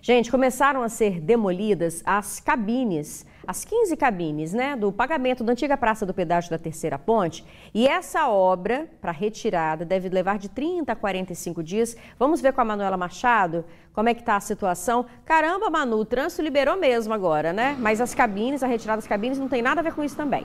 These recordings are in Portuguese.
Gente, começaram a ser demolidas as cabines, as 15 cabines, do pagamento da antiga Praça do Pedágio da Terceira Ponte. E essa obra, para retirada, deve levar de 30 a 45 dias. Vamos ver com a Manuela Machado como é que está a situação. Caramba, Manu, o trânsito liberou mesmo agora, né? Mas as cabines, a retirada das cabines não tem nada a ver com isso também.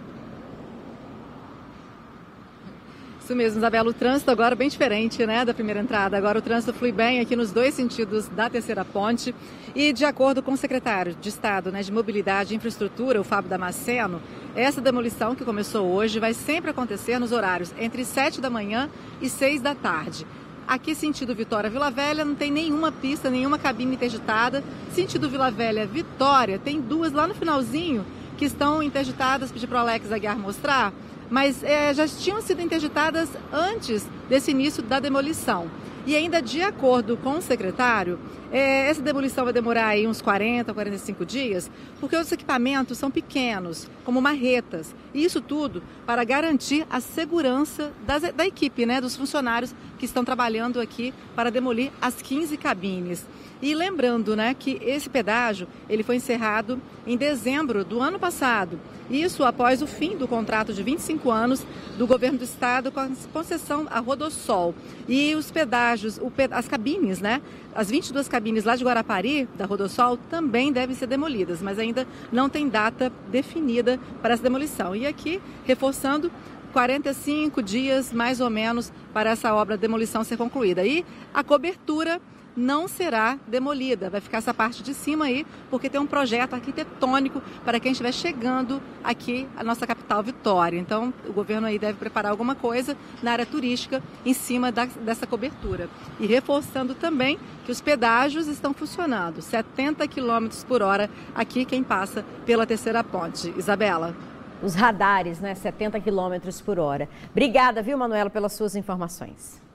Isso mesmo, Isabela, o trânsito agora é bem diferente, da primeira entrada. Agora o trânsito flui bem aqui nos dois sentidos da Terceira Ponte. E de acordo com o secretário de Estado de Mobilidade e Infraestrutura, o Fábio Damasceno, essa demolição que começou hoje vai sempre acontecer nos horários entre 7 da manhã e 6 da tarde. Aqui, sentido Vitória-Vila Velha, não tem nenhuma pista, nenhuma cabine interditada. Sentido Vila Velha-Vitória, tem duas lá no finalzinho que estão interditadas, pedi para o Alex Aguiar mostrar, mas já tinham sido interditadas antes desse início da demolição. E ainda de acordo com o secretário, essa demolição vai demorar aí uns 40, 45 dias, porque os equipamentos são pequenos, como marretas. E isso tudo para garantir a segurança da equipe, dos funcionários que estão trabalhando aqui para demolir as 15 cabines. E lembrando, que esse pedágio ele foi encerrado em dezembro do ano passado. Isso após o fim do contrato de 25 anos do governo do estado com a concessão à Rodossol. E os pedágios, as cabines, as 22 cabines lá de Guarapari, da Rodossol, também devem ser demolidas, mas ainda não tem data definida para essa demolição. E aqui, reforçando, 45 dias mais ou menos para essa obra de demolição ser concluída. E a cobertura não será demolida, vai ficar essa parte de cima aí, porque tem um projeto arquitetônico para quem estiver chegando aqui à nossa capital Vitória. Então, o governo aí deve preparar alguma coisa na área turística em cima dessa cobertura. E reforçando também que os pedágios estão funcionando, 70 km por hora aqui quem passa pela Terceira Ponte. Isabela. Os radares, 70 km por hora. Obrigada, viu, Manuela, pelas suas informações.